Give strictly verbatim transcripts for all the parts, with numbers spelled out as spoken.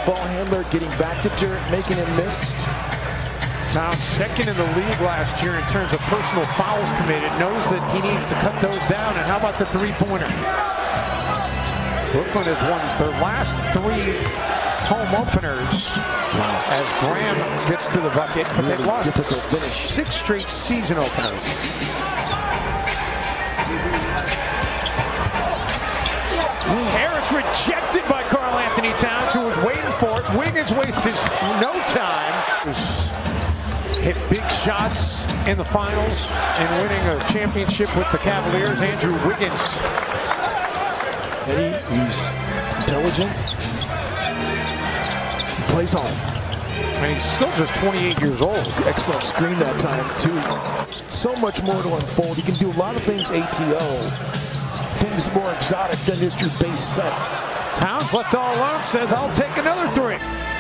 the ball handler, getting back to dirt, making him miss. Towns second in the league last year in terms of personal fouls committed. Knows that he needs to cut those down. And how about the three-pointer? Brooklyn has won their last three home openers. Wow. As Graham gets to the bucket, but really they've lost finish. six straight season openers. Harris rejected by Karl-Anthony Towns, who was waiting for it. Wiggins wasted no time. Hit big shots in the finals and winning a championship with the Cavaliers. Andrew Wiggins. Eddie, he's intelligent. He plays home. And he's still just twenty-eight years old. Excellent screen that time, too. So much more to unfold. He can do a lot of things A T O. Things more exotic than just your base set. Towns left all alone, says, I'll take another three.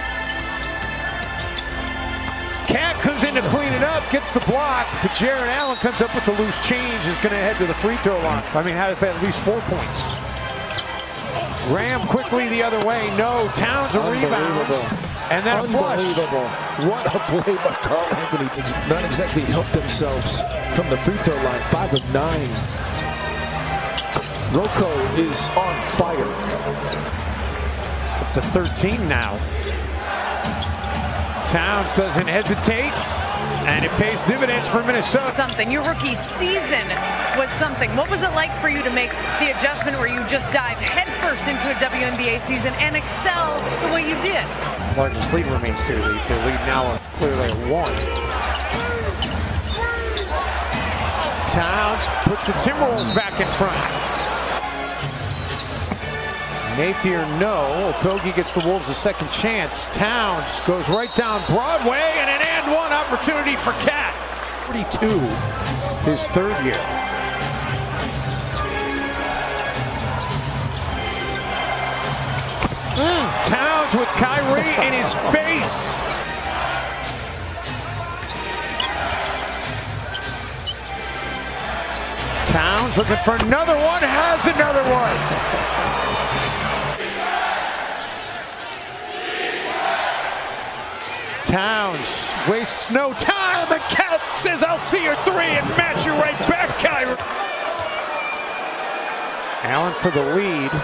Cat comes in to clean it up, gets the block, but Jared Allen comes up with the loose change, is going to head to the free throw line. I mean, has at least four points. Graham quickly the other way. No, Towns a rebound. And then a flush. Unbelievable. What a play by Karl-Anthony Towns. Not exactly helped themselves from the free throw line. Five of nine. Rocco is on fire. It's up to thirteen now. Towns doesn't hesitate, and it pays dividends for Minnesota. Something. Your rookie season was something. What was it like for you to make the adjustment where you just dive headfirst into a W N B A season and excel the way you did? Largest lead remains two. Their lead now is clearly at one. Towns puts the Timberwolves back in front. Napier, no. Okogie gets the Wolves a second chance. Towns goes right down Broadway, and an and one opportunity for Cat. forty-two, his third year. Mm, Towns with Kyrie in his face. Towns looking for another one, has another one. Towns wastes no time, and Cat says, I'll see your three and match you right back, Kyrie. Allen for the lead.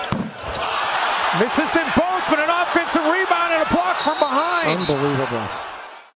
Misses them both, but an offensive rebound and a block from behind. Unbelievable.